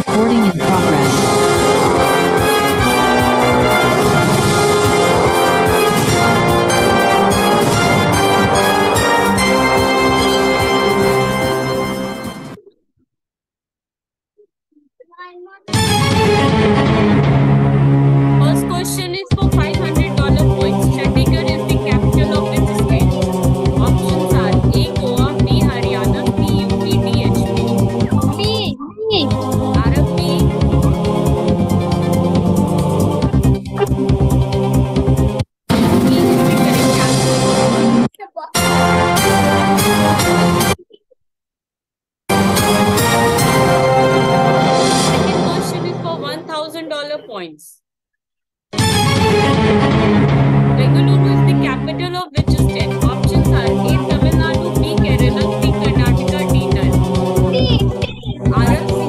Recording in progress. First question is for $500 points. Chandigarh is the capital of which state? Options are A. Goa, B. Haryana, C. UP, D. HP. Arab B. B is the correct answer. Second question is for $1,000 points. Bengaluru is the capital of which state? Options are A. Tamil Nadu, B. Kerala, C. Karnataka, D. None. Arab C.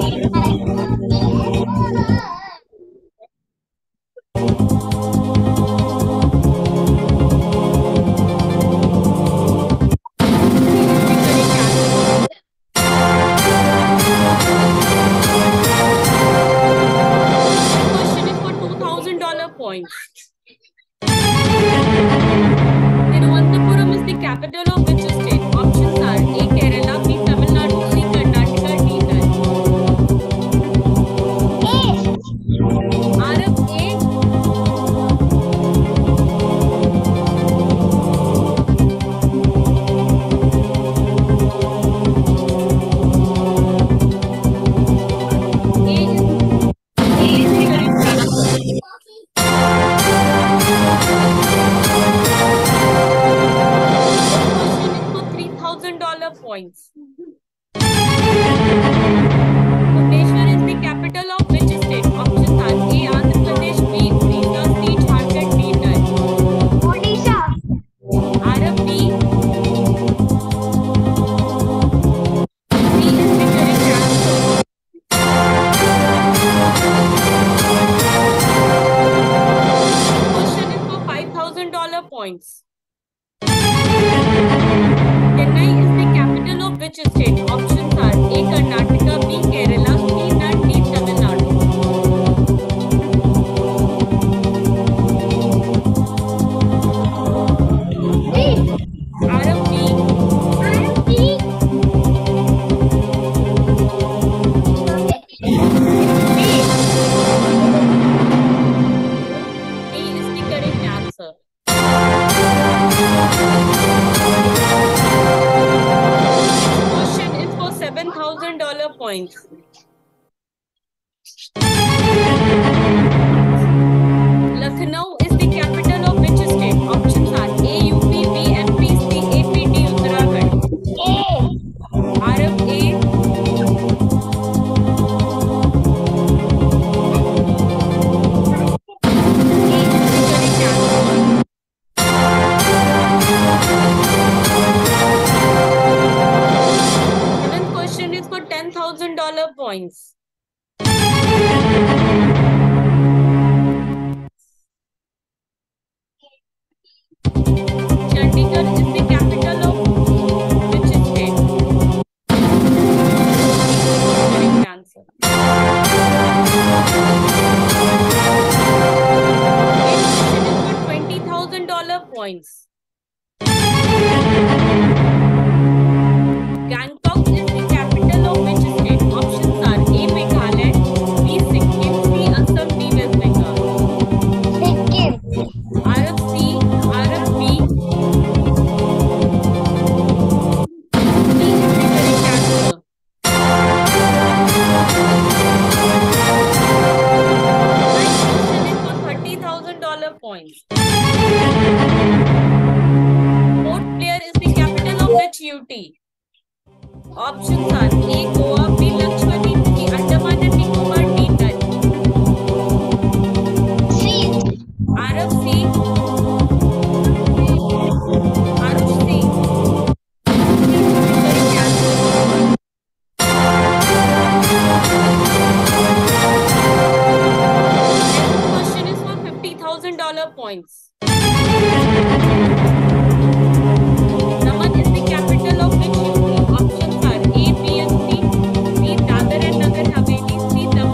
Question is for $2,000 points. Thiruvananthapuram is the capital of which state? Options are A. Kerala, B. Tamil Nadu, C. Karnataka, D. None. Arab A. Points. Bhubaneswar is the capital of which state? Options are A. Andhra Pradesh, B. Odisha, C. Jharkhand, D. None. Odisha. Arab B. C is the correct answer. Question is for $5,000 points. Chennai is the capital of which state? Options are A. Karnataka, B. Kerala, C. None, D. Tamil Nadu. Arab B. B is the correct answer. Question is for $7,000 points. Lucknow is the capital of which state? Options are A. UP, B. MP, C. AP, D. Uttarakhand. Arab A. Seventh question is for $10,000 points. Chandigarh is the capital of which state? Correct answer. Next question is for $20,000 points. Gangtok is the capital of which state? Options are A. Meghalaya, B. Sikkim, C. Assam, D. West Bengal. Sikkim. Arab C. Arab B. D is the correct answer. Next question is for $30,000 points. Port Blair is the capital of which UT? Options are A. Goa, B. Lakshadweep, C. Andaman and Nicobar, D. None. Arab C. Arush C. Correct answer. Next question is for $50,000 points. Daman is the capital of which UT? Options are A. B. and C. B. Dadar and Nagar Haveli, C.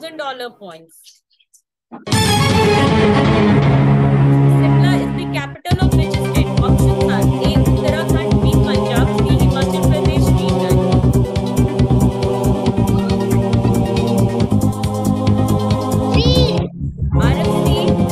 $1,000 points. Simla is the capital of which state? Options are A. Uttarakhand, B. Punjab, C. Himachal Pradesh, D. None. C. RFC.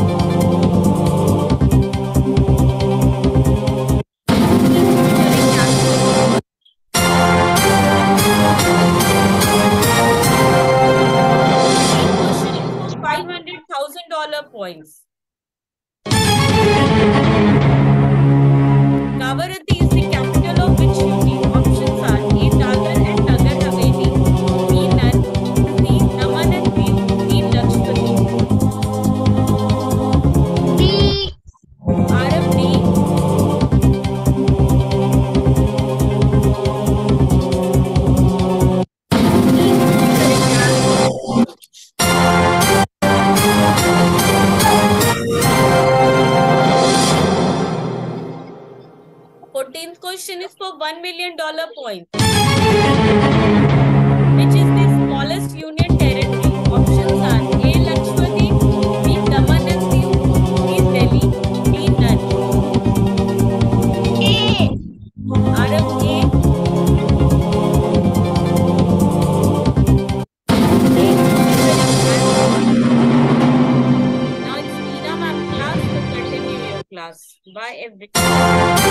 $500,000 points. Kavaratti is the capital of which UT? Options are A. Dadar and Nagar Haveli, B. None, C. Daman and Diu, D. Lakshadweep. D. RFD. Question is for $1 million point. Which is the smallest union territory? Options are A. Lakshadweep, B. Daman and Diu, C. Delhi, D. None. A. RFA. Now it's Veena ma'am class to continue your class. Bye everyone.